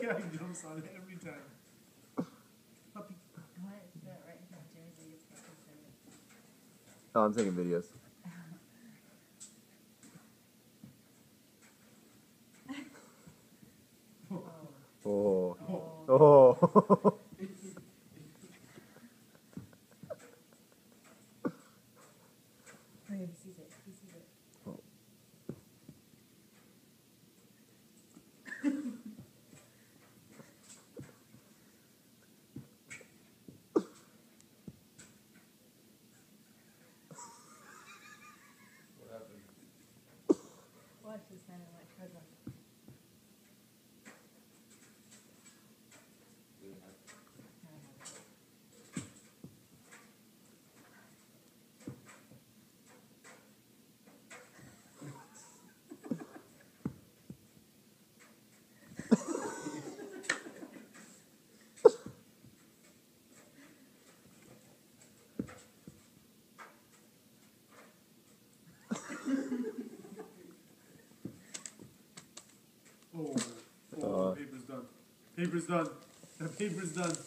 Yeah, he jumps on it every time. Puppy. Oh, I'm taking videos. Oh. Oh. He sees it. He sees it. What happened? Watch this man and watch her go. Oh, paper's done. Paper's done. That paper's done.